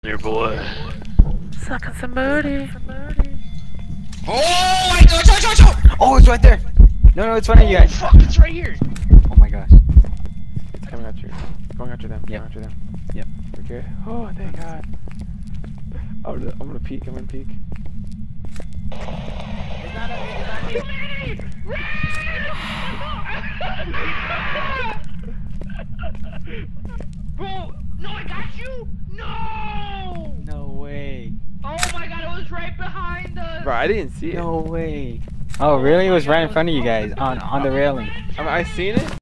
Your boy. Sucking some booty. Oh, I know, Joe! Oh, it's right there. No, it's one of you guys. Fuck, it's right here. Oh my gosh. It's coming at you. Going after them. Yep. Going after them. Yep. Okay. Oh, thank God. Oh, I'm gonna peek. I'm gonna peek. It's not me. Bro, no, I got you. No. No way. Oh my God, it was right behind us. Bro, I didn't see it. No way. Oh, really? It was right in front of you guys on the railing. I seen it.